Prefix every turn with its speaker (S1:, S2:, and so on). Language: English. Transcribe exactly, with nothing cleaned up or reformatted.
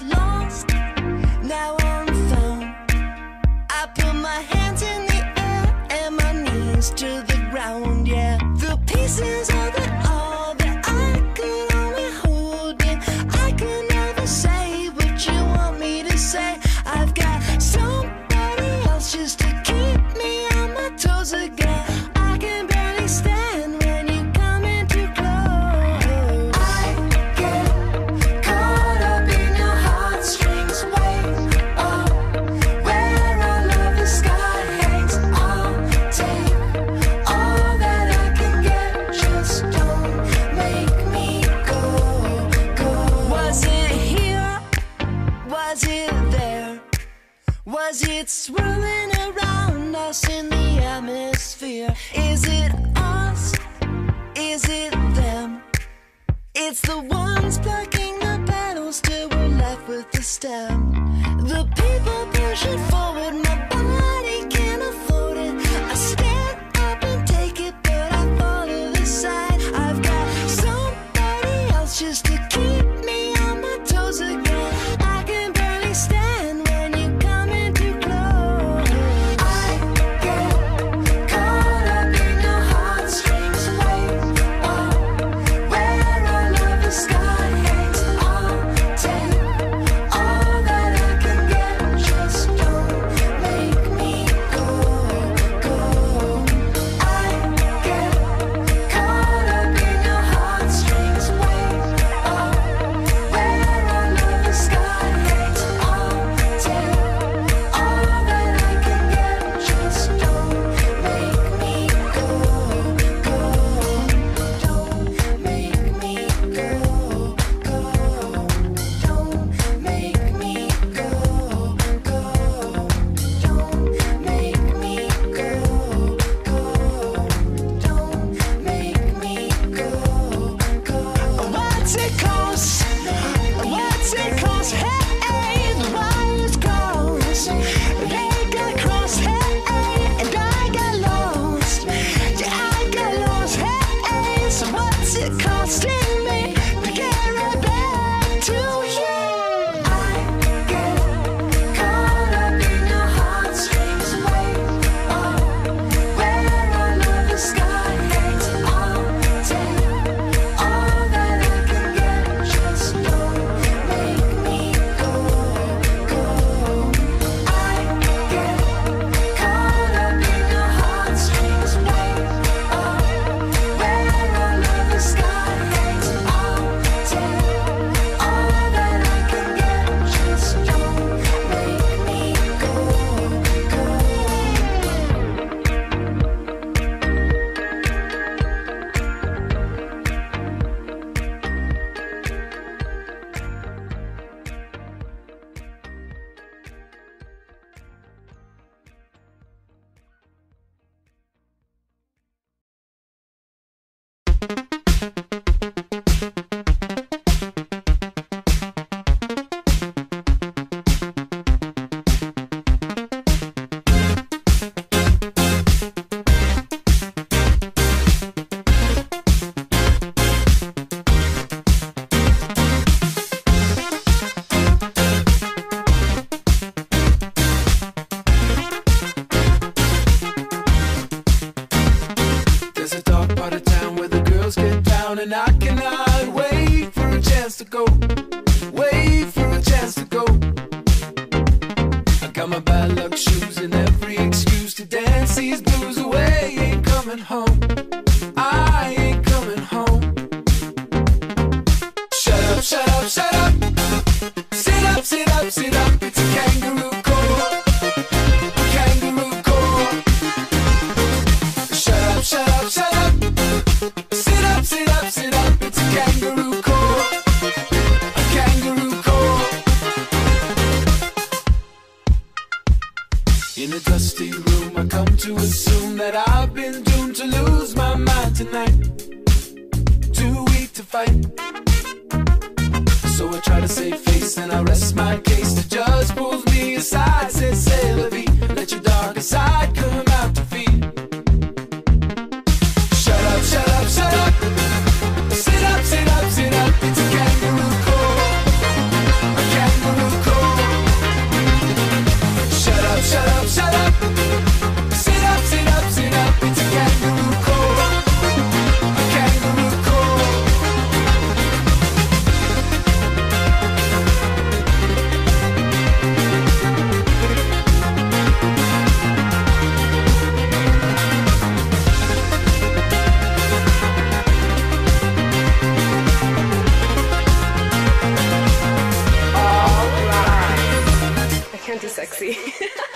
S1: lost, now I'm found. I put my hands in the air and my knees to the ground, yeah. The pieces of it all that I could only hold in. I could never say what you want me to say. I've got somebody else just to keep me on my toes again. I can barely stand when you come in too close. I get caught up in your heartstrings, way up where our love the sky hangs. I'll take all that I can get, just don't make me go, go. Was it here? Was it there? Was it swirling around us in the atmosphere? Is it us? Is it them? It's the ones plucking the petals till we're left with the stem. The people pushing forward, my body can't afford it. I stand up and take it, but I fall to the side. I've got somebody else just to keep me on my toes again. I can barely stand when you come in too close. I get caught up in your heartstrings, way up where our love the sky hangs. I'll take all that I can get, just don't make me go, go. I get caught up in your heartstrings, way up where our love the sky hangs. I'll take all that I can get, just don't make me go, go. Don't make me go, go. Don't make me go, go. Don't make me go, go. Don't make me go, go. What's it cost? What's it cost? Hey, the wires crossed. They got crossed. Hey, and I got lost. Yeah, I got lost. Hey, so what's it costing me to get right back to you? I get caught up in your heartstrings, way up where our love the sky hangs. I'll take all that I can get, just don't make me go, go. I get caught up in your heartstrings, way up where our love the sky hangs. I'll take all that I can get, just don't make me go, go.
S2: There's a dark part of town where the girls get down, and I cannot wait for a chance to go. Wait for a chance to go. I got my bad luck shoes and every excuse to dance these blues away. Ain't coming home. I ain't coming home. Shut up, shut up, shut up. Sit up, sit up, sit up. It's a kangaroo court. A kangaroo court. Shut up, shut up, shut up. Sit up, sit up, sit up. It's a kangaroo court. A kangaroo court. In a dusty room, I come to assume that I've been doomed to lose my mind tonight. Too weak to fight. So I try to save face and I rest my case. The judge pulls me aside, says, "C'est la vie. Let your darker side come out to feed." Shut up, shut up, shut up. Sit up, sit up, sit up. It's a kangaroo court. A kangaroo
S3: sexy.